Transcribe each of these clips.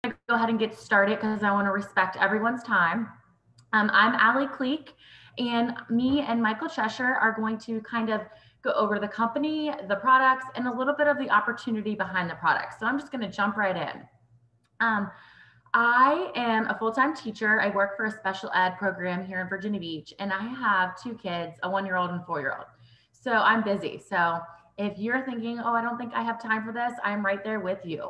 to go ahead and get started because I want to respect everyone's time. I'm Allie Cleek, and me and Michael Cheshire are going to kind of go over the company, the products, and a little bit of the opportunity behind the products. So I'm just going to jump right in. Um, I am a full-time teacher. I work for a special ed program here in Virginia Beach, and I have two kids, a 1-year-old and a 4-year-old. So I'm busy. So if you're thinking, oh, I don't think I have time for this, I'm right there with you.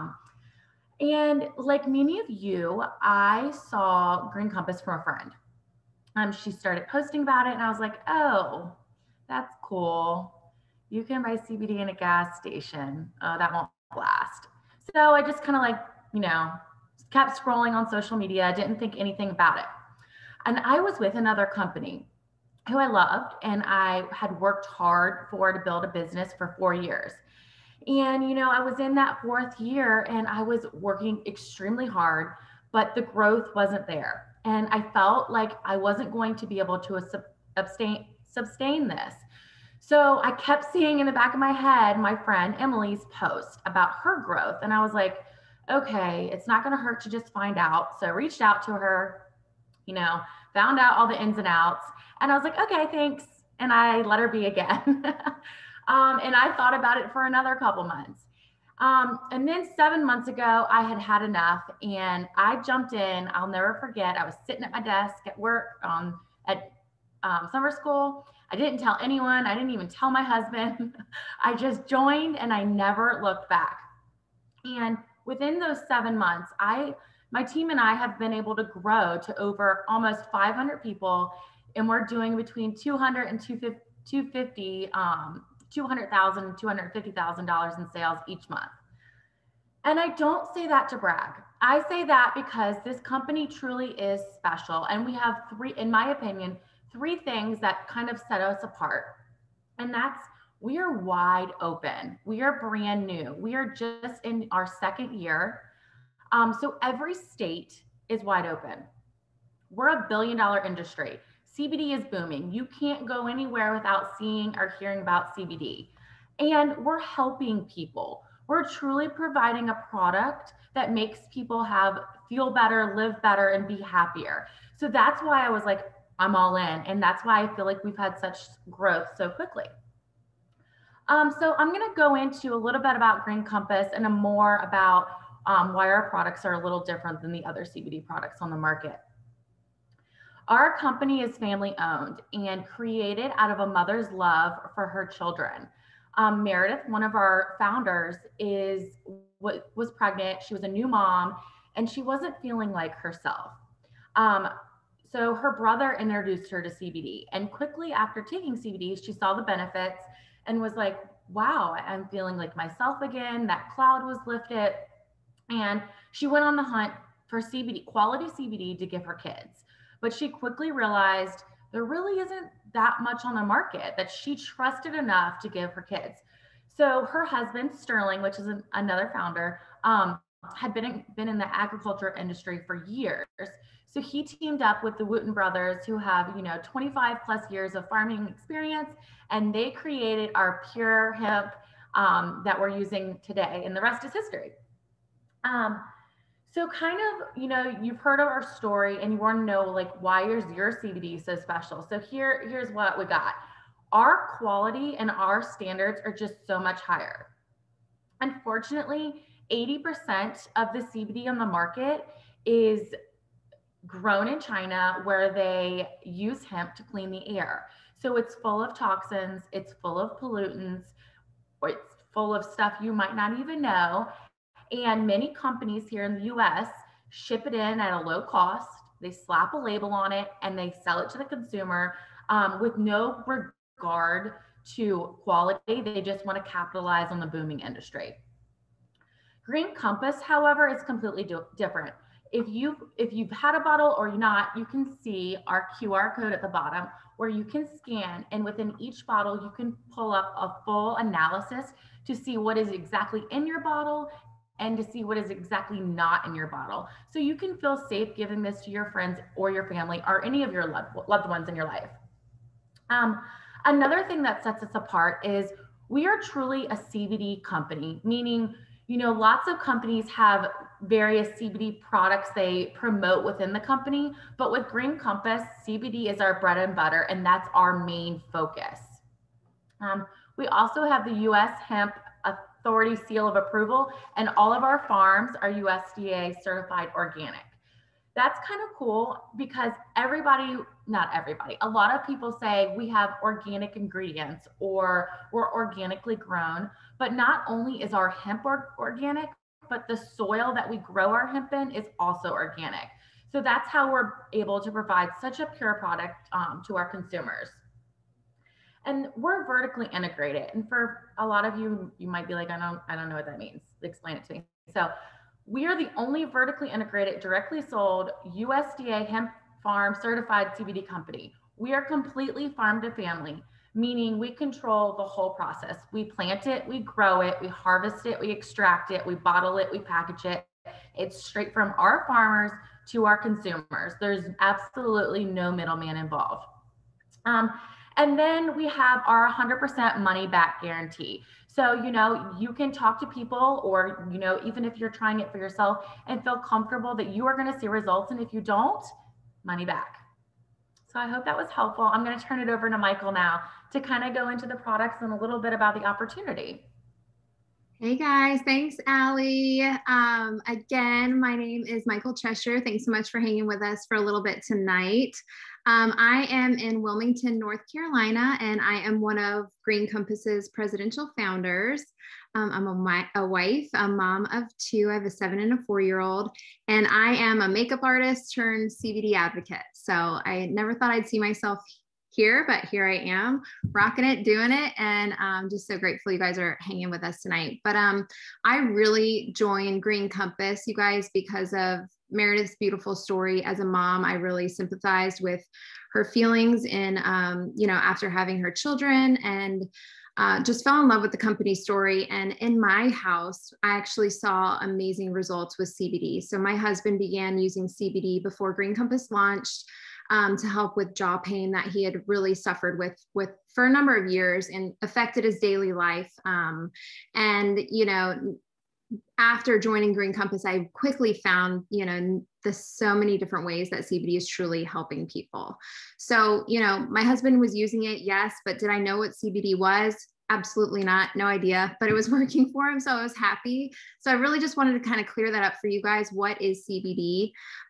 And like many of you, I saw Green Compass from a friend. She started posting about it, and I was like, oh, that's cool. You can buy CBD in a gas station. Oh, that won't last. So I just kind of like, you know, kept scrolling on social media, didn't think anything about it. And I was with another company who I loved, and I had worked hard for to build a business for 4 years. And, I was in that fourth year and I was working extremely hard, but the growth wasn't there. And I felt like I wasn't going to be able to sustain this. So I kept seeing in the back of my head my friend Emily's post about her growth. And I was like, okay, it's not going to hurt to just find out. So I reached out to her, you know, found out all the ins and outs. And I was like, okay, thanks. And I let her be again. And I thought about it for another couple months. And then 7 months ago, I had had enough and I jumped in. I'll never forget. I was sitting at my desk at work at summer school. I didn't tell anyone. I didn't even tell my husband. I just joined and I never looked back. And within those 7 months, my team and I have been able to grow to over almost 500 people, and we're doing between 200 and 250 $200,000 and $250,000 in sales each month. And I don't say that to brag. I say that because this company truly is special. And we have three, in my opinion, three things that kind of set us apart. And that's we are wide open. We are brand new. We are just in our second year. So every state is wide open. We're a $1 billion industry. CBD is booming. You can't go anywhere without seeing or hearing about CBD. And we're helping people. We're truly providing a product that makes people feel better, live better, and be happier. So that's why I was like, I'm all in. And that's why I feel like we've had such growth so quickly. So I'm going to go into a little bit about Green Compass and more about why our products are a little different than the other CBD products on the market. Our company is family owned and created out of a mother's love for her children. Meredith, one of our founders, was pregnant. She was a new mom, and she wasn't feeling like herself. So her brother introduced her to CBD, and quickly after taking CBD, she saw the benefits and was like, "Wow, I'm feeling like myself again." That cloud was lifted, and she went on the hunt for CBD, quality CBD, to give her kids. But she quickly realized there really isn't that much on the market that she trusted enough to give her kids. So her husband, Sterling, which is another founder, had been in the agriculture industry for years. So he teamed up with the Wooten brothers, who have 25 plus years of farming experience, and they created our pure hemp that we're using today, and the rest is history. So kind of, you've heard of our story and you want to know like why is your CBD so special. So here's what we got. Our quality and our standards are just so much higher. Unfortunately, 80% of the CBD on the market is grown in China, where they use hemp to clean the air. So it's full of toxins, it's full of pollutants, or it's full of stuff you might not even know. And many companies here in the US ship it in at a low cost. They slap a label on it and they sell it to the consumer with no regard to quality. They just want to capitalize on the booming industry. Green Compass, however, is completely different. If you've had a bottle or not, you can see our QR code at the bottom where you can scan, and within each bottle you can pull up a full analysis to see what is exactly in your bottle and to see what is exactly not in your bottle. So you can feel safe giving this to your friends or your family or any of your loved ones in your life. Another thing that sets us apart is we are truly a CBD company, meaning, lots of companies have various CBD products they promote within the company. But with Green Compass, CBD is our bread and butter, and that's our main focus. We also have the U.S. Hemp Authority seal of approval, and all of our farms are USDA certified organic. That's kind of cool because not everybody, a lot of people say we have organic ingredients or we're organically grown, but not only is our hemp organic, but the soil that we grow our hemp in is also organic. So that's how we're able to provide such a pure product to our consumers. And we're vertically integrated. And for a lot of you, you might be like, I don't know what that means. Explain it to me. So we are the only vertically integrated, directly sold USDA hemp farm certified CBD company. We are completely farm to family, meaning we control the whole process. We plant it, we grow it, we harvest it, we extract it, we bottle it, we package it. It's straight from our farmers to our consumers. There's absolutely no middleman involved. And then we have our 100% money back guarantee. So, you can talk to people or, even if you're trying it for yourself and feel comfortable that you are going to see results. And if you don't, money back. So I hope that was helpful. I'm going to turn it over to Michael now to kind of go into the products and a little bit about the opportunity. Hey guys, thanks Allie. Again, my name is Michael Cheshire. Thanks so much for hanging with us for a little bit tonight. I am in Wilmington, North Carolina, and I am one of Green Compass's presidential founders. I'm a wife, a mom of two. I have a 7 and a 4-year-old, and I am a makeup artist turned CBD advocate. So I never thought I'd see myself here, but here I am rocking it, doing it. And I'm just so grateful you guys are hanging with us tonight. But I really joined Green Compass, you guys, because of Meredith's beautiful story. As a mom, I really sympathized with her feelings in, after having her children, and just fell in love with the company story. And in my house, I actually saw amazing results with CBD. So my husband began using CBD before Green Compass launched, to help with jaw pain that he had really suffered with for a number of years and affected his daily life. After joining Green Compass, I quickly found, so many different ways that CBD is truly helping people. So, my husband was using it, yes, but did I know what CBD was? Absolutely not, no idea, but it was working for him. So I was happy. So I really just wanted to kind of clear that up for you guys. What is CBD?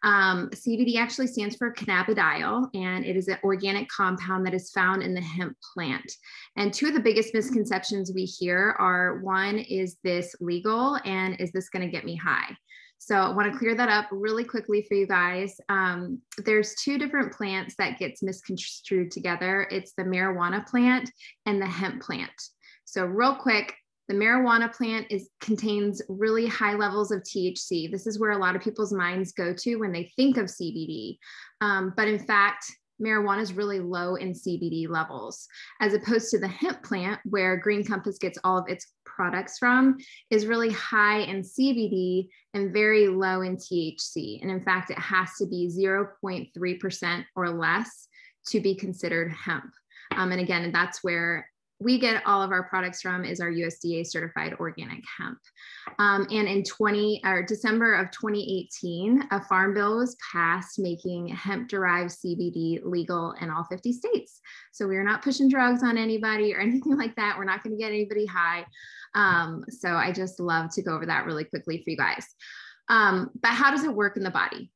CBD actually stands for cannabidiol, and it is an organic compound that is found in the hemp plant. And two of the biggest misconceptions we hear are, one, is this legal? And is this going to get me high? So I want to clear that up really quickly for you guys. There's two different plants that gets misconstrued together. It's the marijuana plant and the hemp plant. So real quick, the marijuana plant contains really high levels of THC. This is where a lot of people's minds go to when they think of CBD. But in fact, marijuana is really low in CBD levels, as opposed to the hemp plant, where Green Compass gets all of its products from, is really high in CBD and very low in THC. And in fact, it has to be 0.3% or less to be considered hemp. And again, that's where we get all of our products from, is our USDA certified organic hemp. And in December of 2018, a farm bill was passed making hemp derived CBD legal in all 50 states. So we're not pushing drugs on anybody or anything like that. We're not going to get anybody high. So I just love to go over that really quickly for you guys. But how does it work in the body?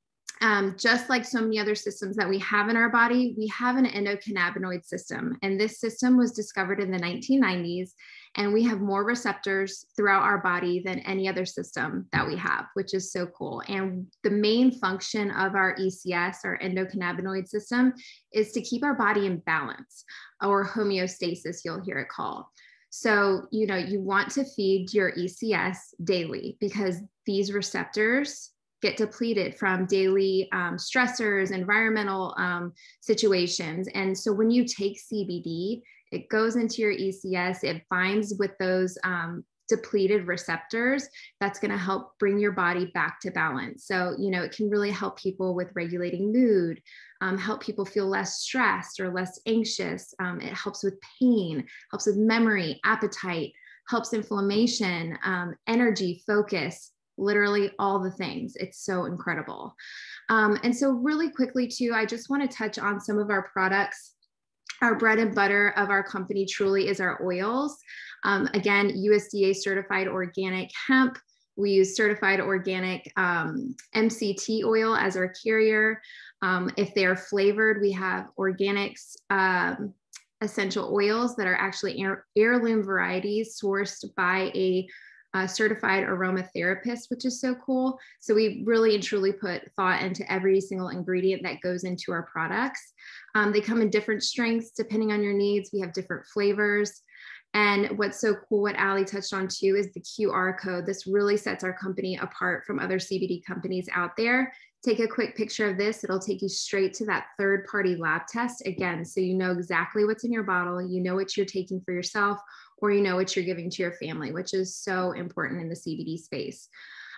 Just like so many other systems that we have in our body, we have an endocannabinoid system. And this system was discovered in the 1990s. And we have more receptors throughout our body than any other system that we have, which is so cool. And the main function of our ECS, our endocannabinoid system, is to keep our body in balance, or homeostasis, you'll hear it called. So, you want to feed your ECS daily, because these receptors get depleted from daily stressors, environmental situations. And so when you take CBD, it goes into your ECS, it binds with those depleted receptors. That's going to help bring your body back to balance. So, it can really help people with regulating mood, help people feel less stressed or less anxious. It helps with pain, helps with memory, appetite, helps inflammation, energy, focus, literally all the things. It's so incredible. And so really quickly too, I just want to touch on some of our products. Our bread and butter of our company truly is our oils. Again, USDA certified organic hemp. We use certified organic MCT oil as our carrier. If they are flavored, we have organics essential oils that are actually heirloom varieties sourced by a certified aromatherapist, which is so cool. So we really and truly put thought into every single ingredient that goes into our products. They come in different strengths depending on your needs. We have different flavors. And what's so cool, what Ali touched on too, is the QR code. This really sets our company apart from other CBD companies out there. Take a quick picture of this. It'll take you straight to that third-party lab test again. So you know exactly what's in your bottle, you know what you're taking for yourself, or you know what you're giving to your family, which is so important in the CBD space.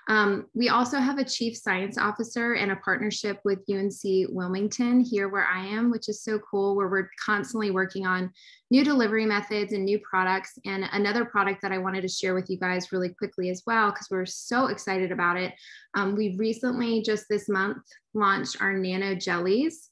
We also have a chief science officer and a partnership with UNC Wilmington here where I am, which is so cool, where we're constantly working on new delivery methods and new products. And another product that I wanted to share with you guys really quickly as well, because we're so excited about it. We recently, just this month, launched our nano jellies.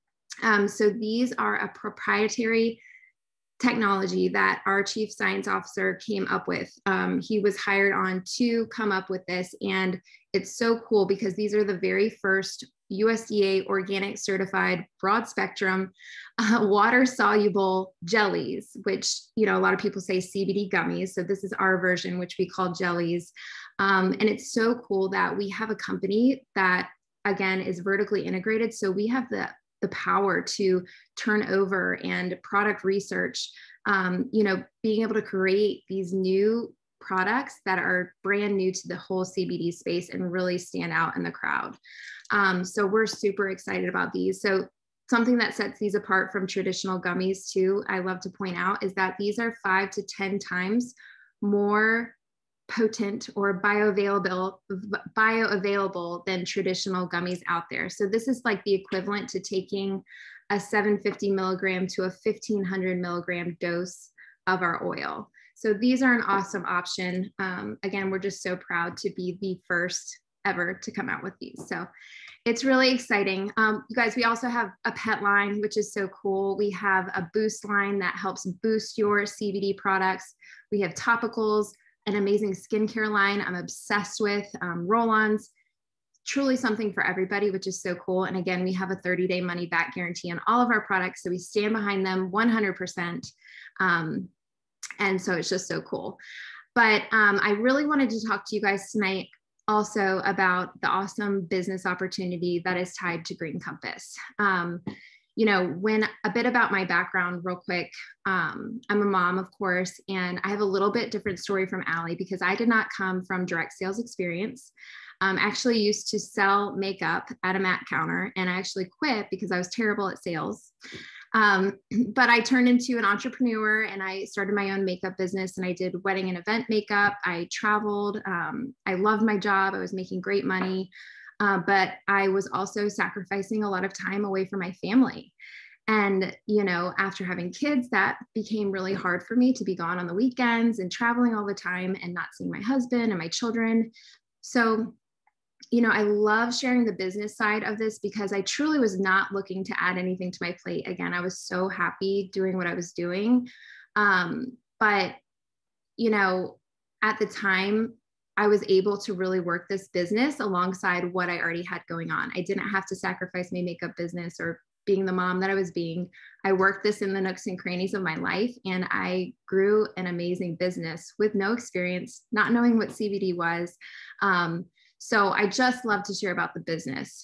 So these are a proprietary technology that our chief science officer came up with. He was hired on to come up with this. And it's so cool because these are the very first USDA organic certified broad spectrum water soluble jellies, which, you know, a lot of people say CBD gummies. So this is our version, which we call jellies. And it's so cool that we have a company that, again, is vertically integrated. So we have the power to turn over and product research, you know, being able to create these new products that are brand new to the whole CBD space and really stand out in the crowd. So we're super excited about these. So something that sets these apart from traditional gummies too, I love to point out, is that these are 5 to 10 times more potent or bioavailable than traditional gummies out there. So this is like the equivalent to taking a 750 milligram to a 1500 milligram dose of our oil. So these are an awesome option. Again, we're just so proud to be the first ever to come out with these. So it's really exciting. You guys, we also have a pet line, which is so cool. We have a boost line that helps boost your CBD products. We have topicals, an amazing skincare line I'm obsessed with, roll-ons, truly something for everybody, which is so cool. And again, we have a 30-day money back guarantee on all of our products. So we stand behind them 100%. And so it's just so cool. But I really wanted to talk to you guys tonight also about the awesome business opportunity that is tied to Green Compass. You know, when a bit about my background real quick, I'm a mom, of course, and I have a little bit different story from Ali because I did not come from direct sales experience. Actually used to sell makeup at a MAC counter, and I actually quit because I was terrible at sales. But I turned into an entrepreneur and I started my own makeup business, and I did wedding and event makeup. I traveled. I loved my job. I was making great money. But I was also sacrificing a lot of time away from my family. And, you know, after having kids, that became really hard for me to be gone on the weekends and traveling all the time and not seeing my husband and my children. So, you know, I love sharing the business side of this because I truly was not looking to add anything to my plate. Again, I was so happy doing what I was doing. But, you know, at the time, I was able to really work this business alongside what I already had going on. I didn't have to sacrifice my makeup business or being the mom that I was being. I worked this in the nooks and crannies of my life, and I grew an amazing business with no experience, not knowing what CBD was. So I just love to share about the business.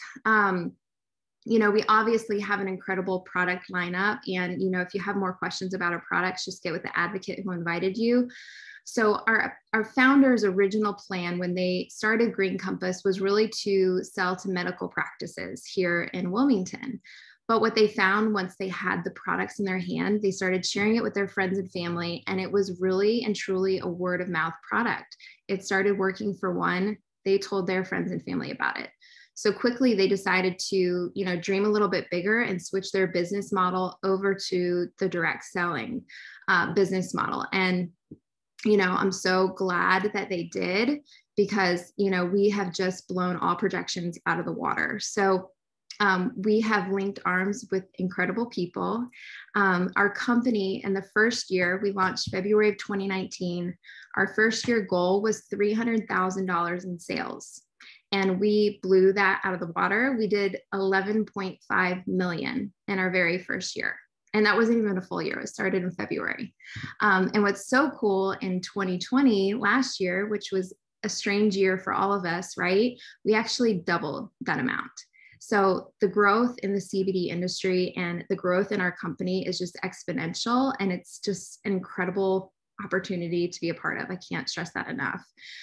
You know, we obviously have an incredible product lineup, and, you know, if you have more questions about our products, just get with the advocate who invited you. So our founder's original plan when they started Green Compass was really to sell to medical practices here in Wilmington. But what they found once they had the products in their hand, they started sharing it with their friends and family. And it was really and truly a word of mouth product. It started working for one. They told their friends and family about it. So quickly they decided to, you know, dream a little bit bigger and switch their business model over to the direct selling business model. And you know, I'm so glad that they did. because, you know, we have just blown all projections out of the water. So we have linked arms with incredible people. Our company in the first year, we launched February of 2019. Our first year goal was $300,000 in sales. And we blew that out of the water. We did 11.5 million in our very first year. And that wasn't even a full year. It started in February. And what's so cool in 2020, last year, which was a strange year for all of us, right? We actually doubled that amount. So the growth in the CBD industry and the growth in our company is just exponential. And it's just an incredible opportunity to be a part of. I can't stress that enough.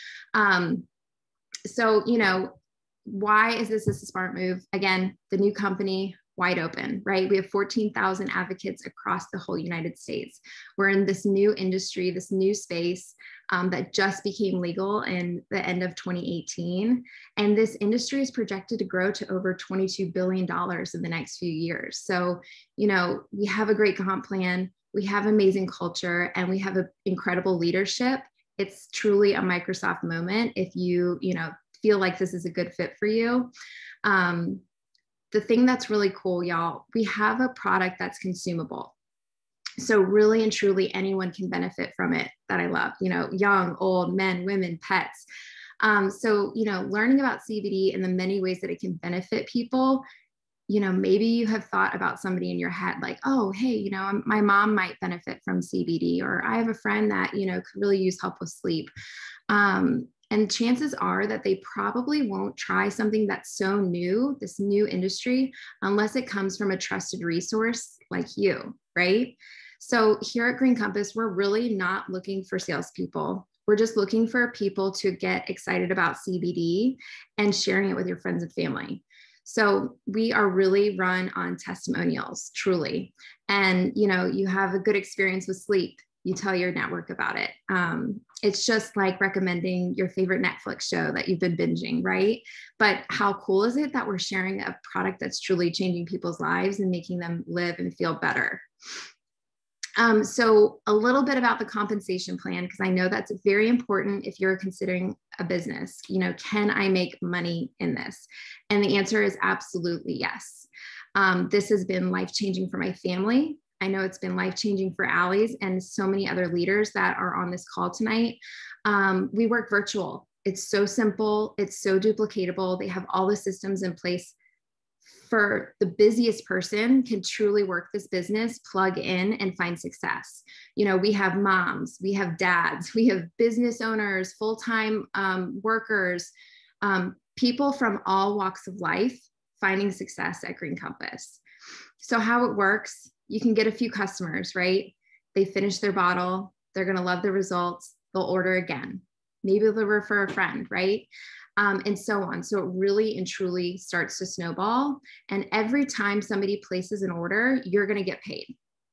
So, you know, why is this a smart move? Again, the new company, wide open, right? We have 14,000 advocates across the whole United States. We're in this new industry, this new space that just became legal in the end of 2018. And this industry is projected to grow to over $22 billion in the next few years. So, you know, we have a great comp plan, we have amazing culture, and we have an incredible leadership. It's truly a Microsoft moment if you, you know, feel like this is a good fit for you. The thing that's really cool, y'all, we have a product that's consumable. So really and truly anyone can benefit from it, that I love, you know, young, old, men, women, pets. So, you know, learning about CBD and the many ways that it can benefit people, you know, maybe you have thought about somebody in your head like, oh, hey, you know, my mom might benefit from CBD, or I have a friend that, you know, could really use help with sleep. And chances are that they probably won't try something that's so new, this new industry, unless it comes from a trusted resource like you, right? So here at Green Compass, we're really not looking for salespeople. We're just looking for people to get excited about CBD and sharing it with your friends and family. So we are really run on testimonials, truly. And, you know, you have a good experience with sleep, you tell your network about it. It's just like recommending your favorite Netflix show that you've been binging, right? But how cool is it that we're sharing a product that's truly changing people's lives and making them live and feel better? So a little bit about the compensation plan, because I know that's very important if you're considering a business. You know, can I make money in this? And the answer is absolutely yes. This has been life-changing for my family. I know it's been life-changing for Allie's and so many other leaders that are on this call tonight. We work virtual. It's so simple. It's so duplicatable. They have all the systems in place for the busiest person can truly work this business, plug in and find success. You know, we have moms, we have dads, we have business owners, full-time workers, people from all walks of life finding success at Green Compass. So how it works, you can get a few customers, right? They finish their bottle, they're going to love the results, they'll order again. Maybe they'll refer a friend, right? And so on. So it really and truly starts to snowball. And every time somebody places an order, you're going to get paid.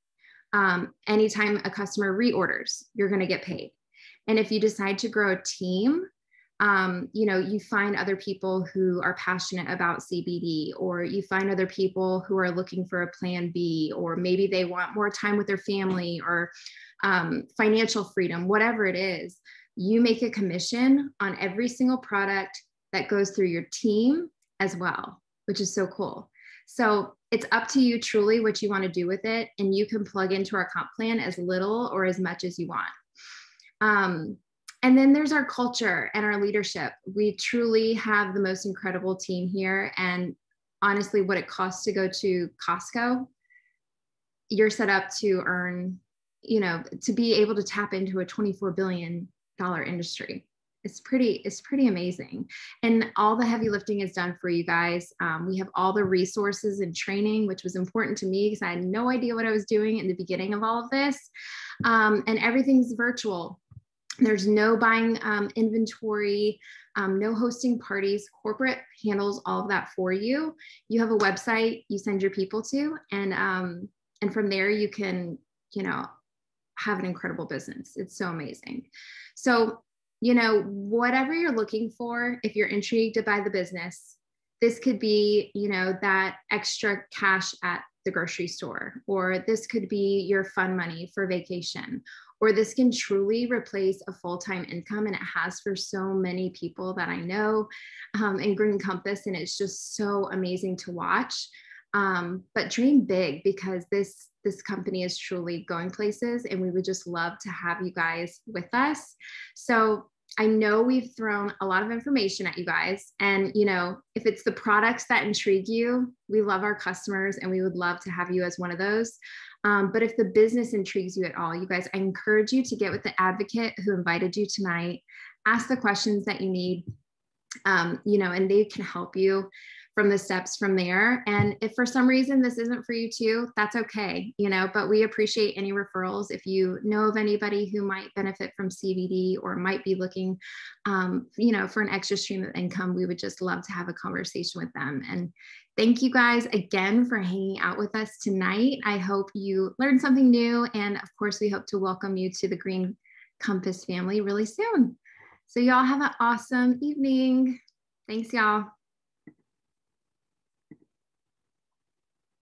Anytime a customer reorders, you're going to get paid. And if you decide to grow a team, you know, you find other people who are passionate about CBD, or you find other people who are looking for a plan B, or maybe they want more time with their family, or financial freedom, whatever it is. You make a commission on every single product that goes through your team as well, which is so cool. So it's up to you truly what you want to do with it. And you can plug into our comp plan as little or as much as you want. And then there's our culture and our leadership. We truly have the most incredible team here. And honestly, what it costs to go to Costco, you're set up to earn, you know, to be able to tap into a $24 billion industry. It's pretty amazing. And all the heavy lifting is done for you guys. We have all the resources and training, which was important to me because I had no idea what I was doing in the beginning of all of this. And everything's virtual. There's no buying inventory, no hosting parties. Corporate handles all of that for you. You have a website you send your people to, and from there you can, you know, have an incredible business. It's so amazing. So, you know, whatever you're looking for, if you're intrigued by the business, this could be, you know, that extra cash at the grocery store, or this could be your fun money for vacation, or this can truly replace a full-time income. And it has for so many people that I know in Green Compass. And it's just so amazing to watch. But dream big, because this company is truly going places, and we would just love to have you guys with us. So I know we've thrown a lot of information at you guys, and if it's the products that intrigue you, we love our customers and we would love to have you as one of those. But if the business intrigues you at all, you guys, I encourage you to get with the advocate who invited you tonight. Ask the questions that you need, and they can help you from the steps from there. And if for some reason this isn't for you too, that's okay, but we appreciate any referrals. If you know of anybody who might benefit from CBD or might be looking, for an extra stream of income, we would just love to have a conversation with them. And thank you guys again for hanging out with us tonight. I hope you learned something new. And of course, we hope to welcome you to the Green Compass family really soon. So y'all have an awesome evening. Thanks, y'all.